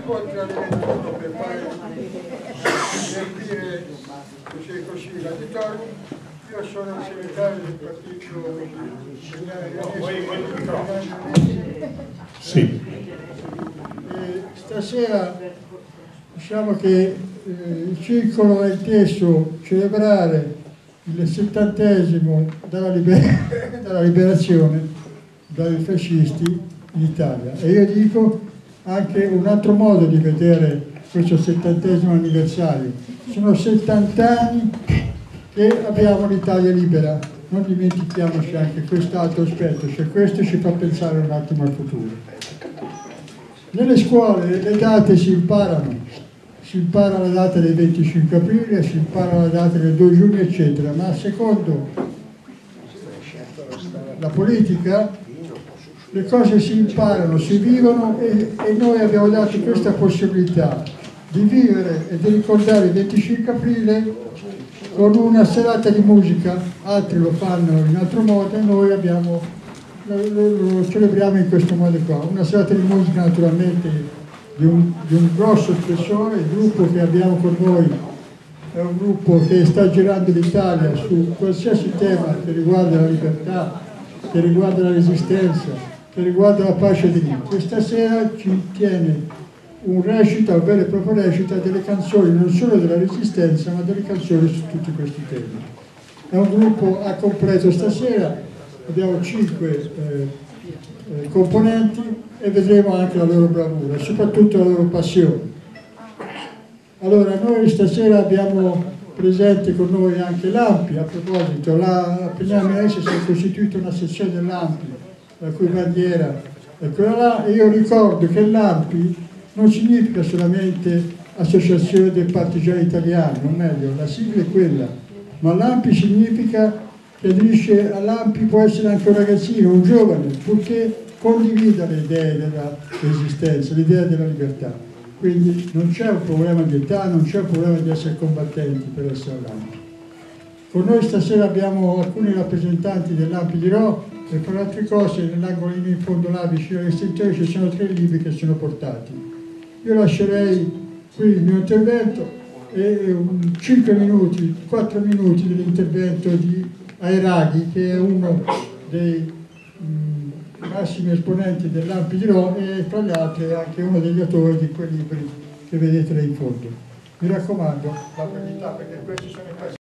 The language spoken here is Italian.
incontri alle 21 per fare sentire così l'auditorium. Io sono il segretario del partito. Sì. Stasera diciamo che il circolo ha inteso celebrare il 70° dalla liberazione dai fascisti in Italia, e io dico anche un altro modo di vedere questo 70° anniversario. Sono 70 anni che abbiamo l'Italia libera, non dimentichiamoci anche quest'altro aspetto, cioè questo ci fa pensare un attimo al futuro. Nelle scuole le date si impara la data del 25 aprile, si impara la data del 2 giugno, eccetera, ma secondo la politica le cose si imparano, si vivono, e noi abbiamo dato questa possibilità di vivere e di ricordare il 25 aprile con una serata di musica. Altri lo fanno in altro modo e noi lo celebriamo in questo modo qua. Una serata di musica naturalmente di un grosso spessore. Il gruppo che abbiamo con noi è un gruppo che sta girando l'Italia su qualsiasi tema che riguarda la libertà, che riguarda la resistenza, che riguarda la pace di Dio. Questa sera ci tiene un recita, un vero e proprio recita delle canzoni non solo della resistenza, ma delle canzoni su tutti questi temi. È un gruppo a completo stasera, abbiamo 5 componenti e vedremo anche la loro bravura e soprattutto la loro passione. Allora, noi stasera abbiamo presente con noi anche l'ANPI. A proposito, a Pignano Mestre si è costituita una sezione dell'ANPI, la cui bandiera è quella là, e io ricordo che l'ANPI non significa solamente Associazione dei Partigiani Italiani, o meglio, la sigla è quella, ma l'ANPI significa che aderisce all'ANPI può essere anche un ragazzino, un giovane, purché condivida le idee della resistenza, l'idea della libertà. Quindi non c'è un problema di età, non c'è un problema di essere combattenti per essere all'ANPI. Con noi stasera abbiamo alcuni rappresentanti dell'ANPI di Rho, e per altre cose nell'angolino in fondo là vicino all'estintore ci sono 3 libri che sono portati. Io lascerei qui il mio intervento e 5 minuti, 4 minuti dell'intervento di Airaghi, che è uno dei massimi esponenti dell'ANPI di Rho e tra gli altri è anche uno degli autori di quei libri che vedete là in fondo. Mi raccomando, la brevità, perché questi sono i